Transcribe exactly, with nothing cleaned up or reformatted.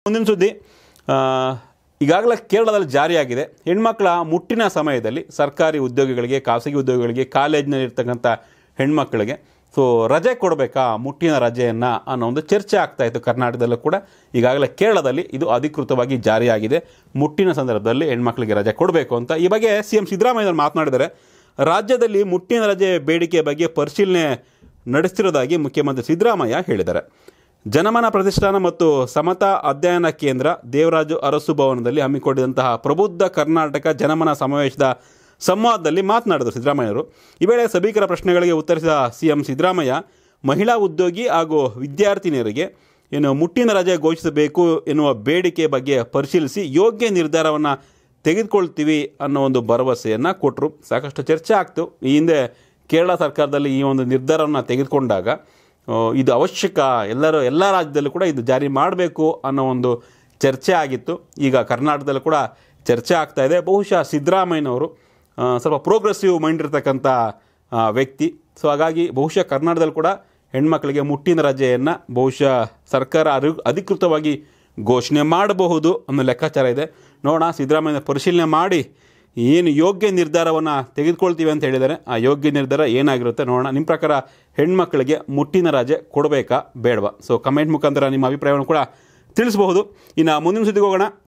ಮುಂದಿನ ಸುದ್ದಿ, ಈಗಾಗಲೇ ಕೇರಳದಲ್ಲಿ ಜಾರಿಯಾಗಿದೆ. ಹೆಣ್ಮಕ್ಳ ಮುಟ್ಟಿನ ಸಮಯದಲ್ಲಿ ಸರ್ಕಾರಿ ಉದ್ಯೋಗಿಗಳಿಗೆ, ಖಾಸಗಿ ಉದ್ಯೋಗಿಗಳಿಗೆ, ಕಾಲೇಜಿನಲ್ಲಿರ್ತಕ್ಕಂಥ ಹೆಣ್ಮಕ್ಳಿಗೆ ಸೊ ರಜೆ ಕೊಡಬೇಕಾ, ಮುಟ್ಟಿನ ರಜೆಯನ್ನು ಅನ್ನೋ ಒಂದು ಚರ್ಚೆ ಆಗ್ತಾಯಿತ್ತು. ಕರ್ನಾಟಕದಲ್ಲೂ ಕೂಡ ಈಗಾಗಲೇ ಕೇರಳದಲ್ಲಿ ಇದು ಅಧಿಕೃತವಾಗಿ ಜಾರಿಯಾಗಿದೆ. ಮುಟ್ಟಿನ ಸಂದರ್ಭದಲ್ಲಿ ಹೆಣ್ಮಕ್ಳಿಗೆ ರಜೆ ಕೊಡಬೇಕು ಅಂತ ಈ ಬಗ್ಗೆ ಸಿ ಎಂ ಸಿದ್ದರಾಮಯ್ಯವರು ಮಾತನಾಡಿದ್ದಾರೆ. ರಾಜ್ಯದಲ್ಲಿ ಮುಟ್ಟಿನ ರಜೆ ಬೇಡಿಕೆ ಬಗ್ಗೆ ಪರಿಶೀಲನೆ ನಡೆಸ್ತಿರೋದಾಗಿ ಮುಖ್ಯಮಂತ್ರಿ ಸಿದ್ದರಾಮಯ್ಯ ಹೇಳಿದ್ದಾರೆ. ಜನಮನ ಪ್ರತಿಷ್ಠಾನ ಮತ್ತು ಸಮತಾ ಅಧ್ಯಯನ ಕೇಂದ್ರ, ದೇವರಾಜು ಅರಸು ಭವನದಲ್ಲಿ ಹಮ್ಮಿಕೊಂಡಿದ್ದಂತಹ ಪ್ರಬುದ್ಧ ಕರ್ನಾಟಕ ಜನಮನ ಸಮಾವೇಶದ ಸಂವಾದದಲ್ಲಿ ಮಾತನಾಡಿದರು ಸಿದ್ದರಾಮಯ್ಯವರು. ಈ ವೇಳೆ ಸಭಿಕರ ಪ್ರಶ್ನೆಗಳಿಗೆ ಉತ್ತರಿಸಿದ ಸಿ ಎಂ ಸಿದ್ದರಾಮಯ್ಯ, ಮಹಿಳಾ ಉದ್ಯೋಗಿ ಹಾಗೂ ವಿದ್ಯಾರ್ಥಿನಿಯರಿಗೆ ಏನು ಮುಟ್ಟಿನ ರಜೆ ಘೋಷಿಸಬೇಕು ಎನ್ನುವ ಬೇಡಿಕೆ ಬಗ್ಗೆ ಪರಿಶೀಲಿಸಿ ಯೋಗ್ಯ ನಿರ್ಧಾರವನ್ನು ತೆಗೆದುಕೊಳ್ತೀವಿ ಅನ್ನೋ ಒಂದು ಭರವಸೆಯನ್ನು ಕೊಟ್ಟರು. ಸಾಕಷ್ಟು ಚರ್ಚೆ ಆಗ್ತು. ಈ ಹಿಂದೆ ಕೇರಳ ಸರ್ಕಾರದಲ್ಲಿ ಈ ಒಂದು ನಿರ್ಧಾರವನ್ನು ತೆಗೆದುಕೊಂಡಾಗ ಇದು ಅವಶ್ಯಕ, ಎಲ್ಲರೂ ಎಲ್ಲ ರಾಜ್ಯದಲ್ಲೂ ಕೂಡ ಇದು ಜಾರಿ ಮಾಡಬೇಕು ಅನ್ನೋ ಒಂದು ಚರ್ಚೆ ಆಗಿತ್ತು. ಈಗ ಕರ್ನಾಟಕದಲ್ಲೂ ಕೂಡ ಚರ್ಚೆ ಆಗ್ತಾ ಇದೆ. ಬಹುಶಃ ಸಿದ್ದರಾಮಯ್ಯನವರು ಸ್ವಲ್ಪ ಪ್ರೋಗ್ರೆಸಿವ್ ಮೈಂಡ್ ಇರ್ತಕ್ಕಂಥ ವ್ಯಕ್ತಿ. ಸೊ ಹಾಗಾಗಿ ಬಹುಶಃ ಕರ್ನಾಟಕದಲ್ಲಿ ಕೂಡ ಹೆಣ್ಮಕ್ಳಿಗೆ ಮುಟ್ಟಿನ ರಜೆಯನ್ನು ಬಹುಶಃ ಸರ್ಕಾರ ಅರಿ ಅಧಿಕೃತವಾಗಿ ಘೋಷಣೆ ಮಾಡಬಹುದು ಅನ್ನೋ ಲೆಕ್ಕಾಚಾರ ಇದೆ. ನೋಡೋಣ, ಸಿದ್ದರಾಮಯ್ಯ ಪರಿಶೀಲನೆ ಮಾಡಿ ಏನು ಯೋಗ್ಯ ನಿರ್ಧಾರವನ್ನು ತೆಗೆದುಕೊಳ್ತೀವಿ ಅಂತ ಹೇಳಿದ್ದಾರೆ. ಆ ಯೋಗ್ಯ ನಿರ್ಧಾರ ಏನಾಗಿರುತ್ತೆ ನೋಡೋಣ. ನಿಮ್ಮ ಪ್ರಕಾರ ಹೆಣ್ಮಕ್ಳಿಗೆ ಮುಟ್ಟಿನ ರಜೆ ಕೊಡಬೇಕಾ ಬೇಡವಾ? ಸೊ ಕಮೆಂಟ್ ಮುಖಾಂತರ ನಿಮ್ಮ ಅಭಿಪ್ರಾಯವನ್ನು ಕೂಡ ತಿಳಿಸಬಹುದು. ಇನ್ನು ಮುಂದಿನ ಸುದ್ದಿಗೆ ಹೋಗೋಣ.